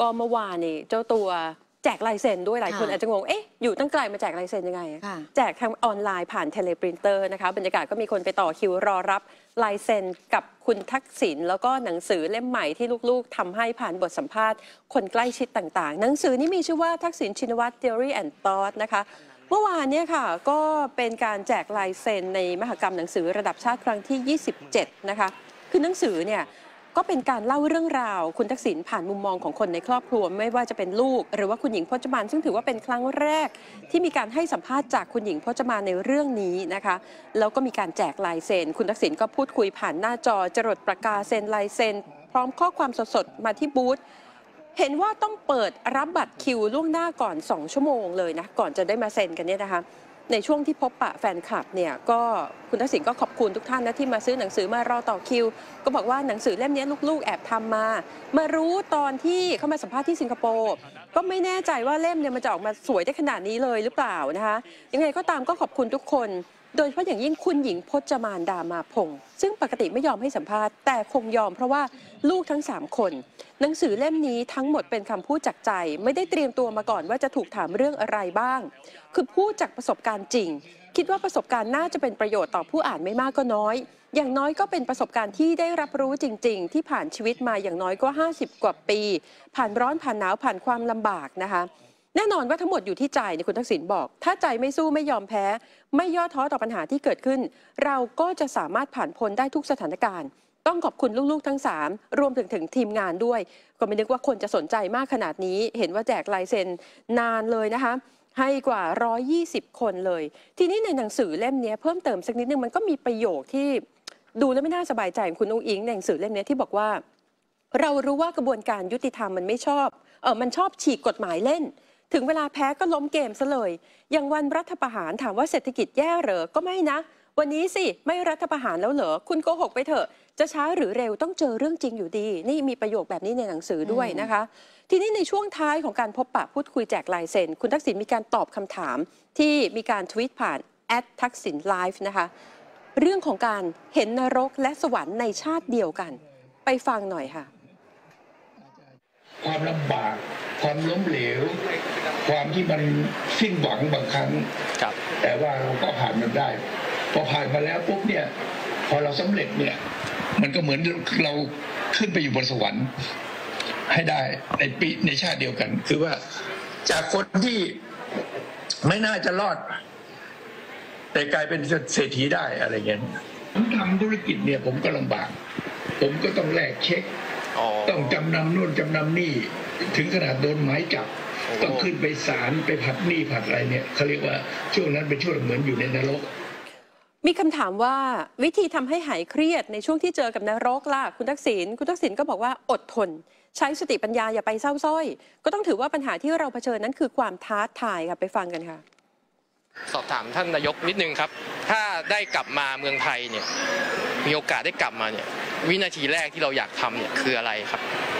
ก็เมื่อวานนี่เจ้าตัวแจกลายเซ็นด้วยหลายคนอาจจะงงอยู่ตั้งไกลมาแจกลายเซ็นยังไงแจกทางออนไลน์ผ่านเทเลปรินเตอร์นะคะบรรยากาศก็มีคนไปต่อคิวรอรับลายเซ็นกับคุณทักษิณแล้วก็หนังสือเล่มใหม่ที่ลูกๆทำให้ผ่านบทสัมภาษณ์คนใกล้ชิดต่างๆหนังสือนี้มีชื่อว่าทักษิณชินวัตร Theory and Thought นะคะเมื่อวานเนี่ยค่ะก็เป็นการแจกลายเซ็นในมหกรรมหนังสือระดับชาติครั้งที่27นะคะคือหนังสือเนี่ยก็เป็นการเล่าเรื่องราวคุณทักษิณผ่านมุมมองของคนในครอบครัวไม่ว่าจะเป็นลูกหรือว่าคุณหญิงพจมานซึ่งถือว่าเป็นครั้งแรกที่มีการให้สัมภาษณ์จากคุณหญิงพจมานในเรื่องนี้นะคะแล้วก็มีการแจกลายเซ็นคุณทักษิณก็พูดคุยผ่านหน้าจอจรดปากกาเซ็นลายเซ็นพร้อมข้อความสดๆมาที่บูธเห็นว่าต้องเปิดรับบัตรคิวล่วงหน้าก่อน2 ชั่วโมงเลยนะก่อนจะได้มาเซ็นกันเนี่ยนะคะในช่วงที่พบปะแฟนคลับเนี่ยก็คุณทักษิณก็ขอบคุณทุกท่านนะที่มาซื้อหนังสือมารอต่อคิวก็บอกว่าหนังสือเล่มนี้ลูกๆแอบทำมารู้ตอนที่เข้ามาสัมภาษณ์ที่สิงคโปร์ก็ไม่แน่ใจว่าเล่มเนี่ยมันจะออกมาสวยได้ขนาดนี้เลยหรือเปล่านะคะยังไงก็ตามก็ขอบคุณทุกคนโดยเฉพาะอย่างยิ่งคุณหญิงพจมานดามาพงศ์ซึ่งปกติไม่ยอมให้สัมภาษณ์แต่คงยอมเพราะว่าลูกทั้ง3คนหนังสือเล่มนี้ทั้งหมดเป็นคำพูดจากใจไม่ได้เตรียมตัวมาก่อนว่าจะถูกถามเรื่องอะไรบ้างคือพูดจากประสบการณ์จริงคิดว่าประสบการณ์น่าจะเป็นประโยชน์ต่อผู้อ่านไม่มากก็น้อยอย่างน้อยก็เป็นประสบการณ์ที่ได้รับรู้จริงๆที่ผ่านชีวิตมาอย่างน้อยก็50 กว่าปีผ่านร้อนผ่านหนาวผ่านความลำบากนะคะแน่นอนว่าทั้งหมดอยู่ที่ใจคุณทักษิณบอกถ้าใจไม่สู้ไม่ยอมแพ้ไม่ย่อท้อต่อปัญหาที่เกิดขึ้นเราก็จะสามารถผ่านพ้นได้ทุกสถานการณ์ต้องขอบคุณลูกๆทั้ง3รวมถึงทีมงานด้วยก็ไม่นึกว่าคนจะสนใจมากขนาดนี้เห็นว่าแจกลายเซ็นนานเลยนะคะให้กว่า120 คนเลยทีนี้ในหนังสือเล่มนี้เพิ่มเติมสักนิดนึงมันก็มีประโยคที่ดูแล้วไม่น่าสบายใจของคุณอุ้งอิงในหนังสือเล่มนี้ที่บอกว่าเรารู้ว่ากระบวนการยุติธรรมมันไม่ชอบมันชอบฉีกกฎหมายเล่นถึงเวลาแพ้ก็ล้มเกมซะเลยอย่างวันรัฐประหารถามว่าเศรษฐกิจแย่เหรอก็ไม่นะวันนี้สิไม่รัฐประหารแล้วเหรอคุณโกหกไปเถอะจะช้าหรือเร็วต้องเจอเรื่องจริงอยู่ดีนี่มีประโยคแบบนี้ในหนังสือด้วยนะคะทีนี้ในช่วงท้ายของการพบปะพูดคุยแจกลายเซ็นคุณทักษิณมีการตอบคำถามที่มีการทวีตผ่านทักษิณไลฟ์นะคะเรื่องของการเห็นนรกและสวรรค์ในชาติเดียวกันไปฟังหน่อยค่ะความลำบากความล้มเหลวความที่มันสิ้นหวังบางครั้งแต่ว่าเราก็ผ่านมันได้พอผ่านมาแล้วปุ๊บเนี่ยพอเราสำเร็จเนี่ยมันก็เหมือนเราขึ้นไปอยู่บนสวรรค์ให้ได้ในชาติเดียวกันคือว่าจากคนที่ไม่น่าจะรอดแต่กลายเป็นเศรษฐีได้อะไรเงี้ยผมทำธุรกิจเนี่ยผมก็ลำบากผมก็ต้องแลกเช็คต้องจำนำนู่นจำนำนี่ถึงขนาดโดนหมายจับต้องขึ้นไปศาลไปผัดหนี้ผัดอะไรเนี่ยเขาเรียกว่าช่วงนั้นเป็นช่วงเหมือนอยู่ในนรกมีคำถามว่าวิธีทำให้หายเครียดในช่วงที่เจอกับนรกล่ะคุณทักษิณก็บอกว่าอดทนใช้สติปัญญาอย่าไปเศร้าส้อยก็ต้องถือว่าปัญหาที่เราเผชิญนั้นคือความท้าทายค่ะไปฟังกันค่ะสอบถามท่านนายกนิดนึงครับถ้าได้กลับมาเมืองไทยเนี่ยมีโอกาสได้กลับมาเนี่ยวินาทีแรกที่เราอยากทำเนี่ยคืออะไรครับ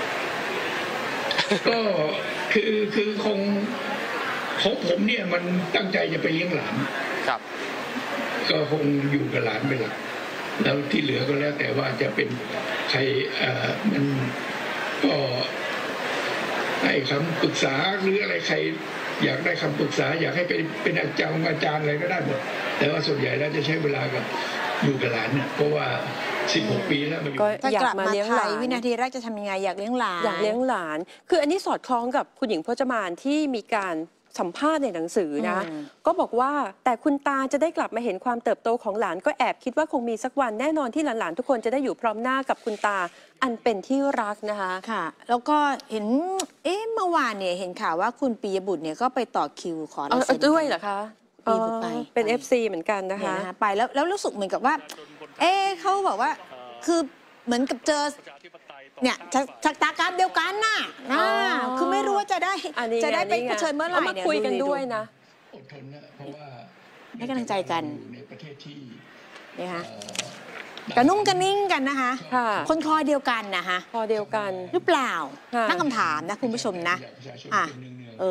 ก็คือคงของผมเนี่ยมันตั้งใจจะไปเลี้ยงหลานครับก็คงอยู่กับหลานไปหลักแล้วที่เหลือก็แล้วแต่ว่าจะเป็นใครมันก็ให้คำปรึกษาหรืออะไรใครอยากได้คำปรึกษาอยากให้เป็นอาจารย์อะไรก็ได้หมดแต่ว่าส่วนใหญ่แล้วจะใช้เวลากับอยู่กับหลานเนี่ยเพราะว่า16 ปีแล้วก็อยากมาเลี้ยงหลานวินาทีแรกจะทำยังไงอยากเลี้ยงหลานคืออันนี้สอดคล้องกับคุณหญิงพจมานที่มีการสัมภาษณ์ในหนังสือนะก็บอกว่าแต่คุณตาจะได้กลับมาเห็นความเติบโตของหลานก็แอบคิดว่าคงมีสักวันแน่นอนที่หลานๆทุกคนจะได้อยู่พร้อมหน้ากับคุณตาอันเป็นที่รักนะคะค่ะแล้วก็เห็นเมื่อวานเนี่ยเห็นข่าวว่าคุณปิยบุตรเนี่ยก็ไปต่อคิวขอลายเซ็นด้วยเหรอคะปีบุตรไปเป็น FC เหมือนกันนะคะไปแล้วรู้สึกเหมือนกับว่าเขาบอกว่าคือเหมือนกับเจอเนี่ยชะตากรรมเดียวกันน่ะคือไม่รู้ว่าจะได้ไปเผชิญเมื่อไหร่เนี่ยมาคุยกันด้วยนะอดทนนะเพราะว่าให้กำลังใจกันในประเทศที่นี่ค่ะกระนุ่งกระนิ่งกันนะคะคนคอเดียวกันนะคะคอเดียวกันหรือเปล่าตั้งคำถามนะคุณผู้ชมนะ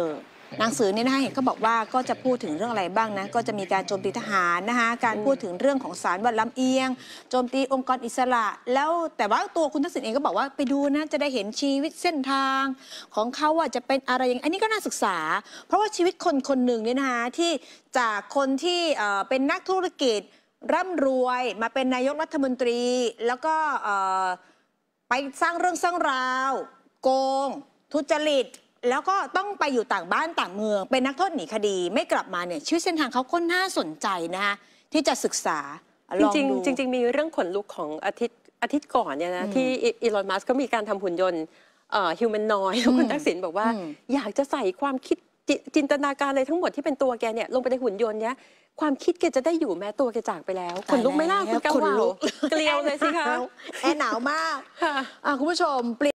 หนังสือเนี่ยนะคะเห็นก็บอกว่าก็จะพูดถึงเรื่องอะไรบ้างนะก็จะมีการโจมตีทหารนะคะการพูดถึงเรื่องของศาลวัดลำเอียงโจมตีองค์กรอิสระแล้วแต่ว่าตัวคุณทักษิณเองก็บอกว่าไปดูนะจะได้เห็นชีวิตเส้นทางของเขาว่าจะเป็นอะไรอย่างอันนี้ก็น่าศึกษาเพราะว่าชีวิตคนคนหนึ่งเนี่ยนะคะที่จากคนที่เป็นนักธุรกิจร่ำรวยมาเป็นนายกรัฐมนตรีแล้วก็ไปสร้างเรื่องสร้างราวโกงทุจริตแล้วก็ต้องไปอยู่ต่างบ้านต่างเมืองเป็นนักโทษหนีคดีไม่กลับมาเนี่ยชีวิตเส้นทางเขาก็น่าสนใจนะคะที่จะศึกษาจริงมีเรื่องขนลุกของอาทิตย์ก่อนเนี่ยนะที่อีลอนมัสก์ก็มีการทำหุ่นยนต์ฮิวแมนนอยด์แล้วคุณทักษิณบอกว่าอยากจะใส่ความคิดจินตนาการอะไรทั้งหมดที่เป็นตัวแกเนี่ยลงไปในหุ่นยนต์เนี้ยความคิดแกจะได้อยู่แม้ตัวแกจากไปแล้วขนลุกไม่ล่าคุณกาวาวเกลียวเลยสิคะแอร์หนาวมากคุณผู้ชม